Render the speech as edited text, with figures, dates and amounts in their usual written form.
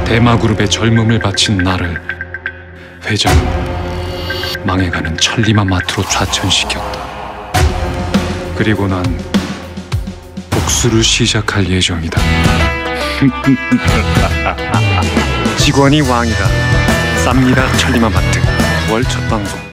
대마그룹의 젊음을 바친 나를 회장은 망해가는 천리마마트로 좌천시켰다. 그리고 난 복수를 시작할 예정이다. 직원이 왕이다. 쌉니다 천리마마트. 월 첫 방송.